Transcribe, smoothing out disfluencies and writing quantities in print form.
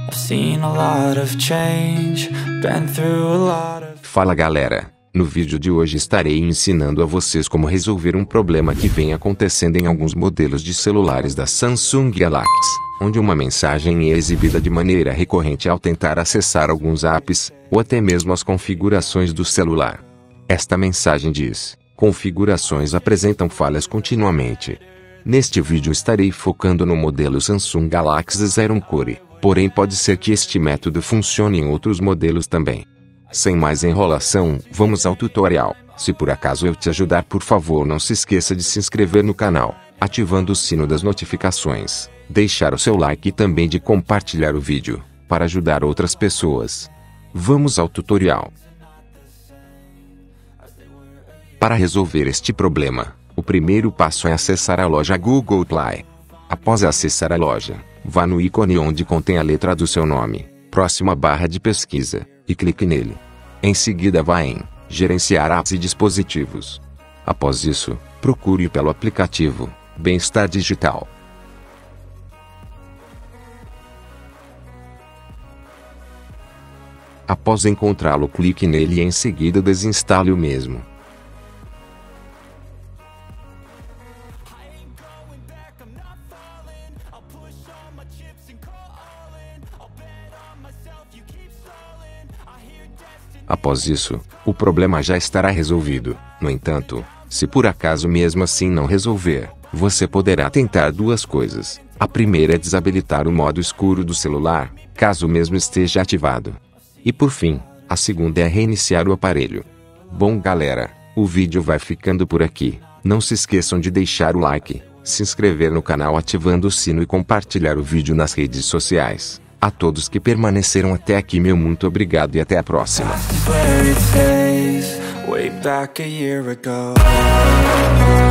Fala galera, no vídeo de hoje estarei ensinando a vocês como resolver um problema que vem acontecendo em alguns modelos de celulares da Samsung Galaxy, onde uma mensagem é exibida de maneira recorrente ao tentar acessar alguns apps, ou até mesmo as configurações do celular. Esta mensagem diz: configurações apresentam falhas continuamente. Neste vídeo estarei focando no modelo Samsung Galaxy Z Core, porém pode ser que este método funcione em outros modelos também. Sem mais enrolação, vamos ao tutorial. Se por acaso eu te ajudar, por favor não se esqueça de se inscrever no canal, ativando o sino das notificações, deixar o seu like e também de compartilhar o vídeo, para ajudar outras pessoas. Vamos ao tutorial. Para resolver este problema, o primeiro passo é acessar a loja Google Play. Após acessar a loja, vá no ícone onde contém a letra do seu nome, próximo à barra de pesquisa, e clique nele. Em seguida vá em Gerenciar apps e dispositivos. Após isso, procure pelo aplicativo Bem-Estar Digital. Após encontrá-lo, clique nele e em seguida desinstale o mesmo. Após isso, o problema já estará resolvido. No entanto, se por acaso mesmo assim não resolver, você poderá tentar duas coisas. A primeira é desabilitar o modo escuro do celular, caso mesmo esteja ativado. E por fim, a segunda é reiniciar o aparelho. Bom galera, o vídeo vai ficando por aqui. Não se esqueçam de deixar o like, se inscrever no canal ativando o sino e compartilhar o vídeo nas redes sociais. A todos que permaneceram até aqui, meu muito obrigado e até a próxima.